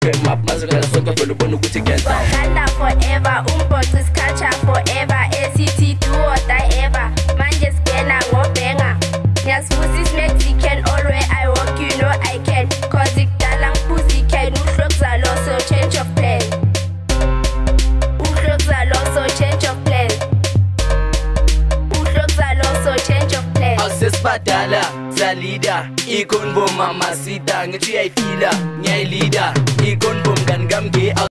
map mazikala sonke vele ubona ukuthi kuyenzeka. Wakanda forever, umbhoxis culture forever, ACT do or die ever. Manje skena ngobhenga. Ngiyasibusis Mexican all where I walk you know I can. Cause ikudala ngiphuzi can uhlokza lo so change of plan. Uhlokza lo so change of plan. Uhlokza lo so change of plan. Awusesibadala zalida ikhonbom mama sita ngithi uyayifila ngiyayilida ikhonbom kanti kamnge